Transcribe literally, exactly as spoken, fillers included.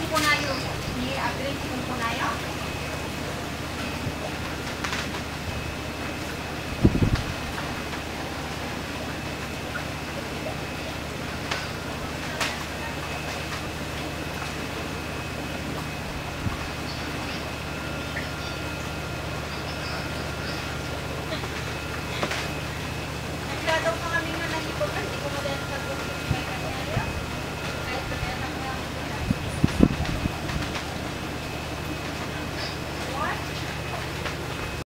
Punayo. Ni agree yung Punayo. Nagdadaw pa kami nga nahibog. Hindi ko madala sa